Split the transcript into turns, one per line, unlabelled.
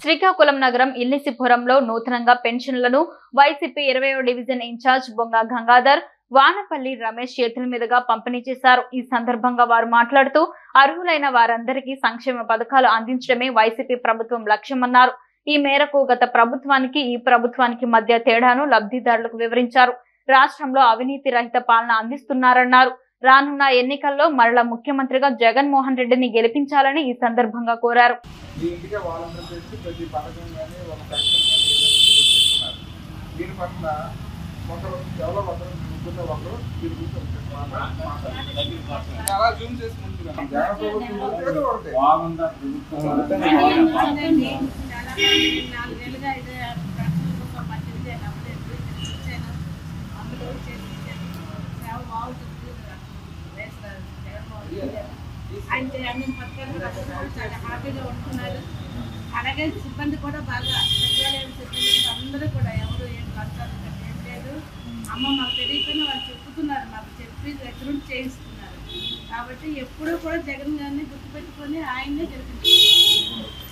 శ్రీకాకుళం నగరం ఇల్లిసిపురంలో నూతనంగా పెన్షన్లను వైసీపీ 20వ డివిజన్ ఇన్ఛార్జ్ బొంగ గంగాధర్, వానపల్లి రమేష్ చేతుల మీదుగా పంపిణీ చేశారు. ఈ సందర్భంగా వారు మాట్లాడుతూ అర్హులైన వారందరికీ సంక్షేమ పథకాలు అందించడమే వైసీపీ ప్రభుత్వం లక్ష్యమన్నారు. ఈ మేరకు గత ప్రభుత్వానికి ఈ ప్రభుత్వానికి మధ్య తేడాను లబ్ధిదారులకు వివరించారు. రాష్ట్రంలో అవినీతి రహిత పాలన అందిస్తున్నారన్నారు. రానున్న ఎన్నికల్లో మరల ముఖ్యమంత్రిగా జగన్మోహన్ రెడ్డిని గెలిపించాలని ఈ సందర్భంగా కోరారు.
హ్యాపీగా ఉంటున్నారు. అలాగే సిబ్బంది కూడా బాగా సచివాలయం సిబ్బంది అందరూ కూడా ఎవరు ఏం కష్టాలు ఏం లేదు. అమ్మ మాకు తెలియకపోయినా వాళ్ళు చెప్పుతున్నారు, మాకు చెప్పి దగ్గర నుండి చేయిస్తున్నారు. కాబట్టి ఎప్పుడూ కూడా జగన్ గారిని గుర్తుపెట్టుకొని ఆయన్నే గెలిపించారు.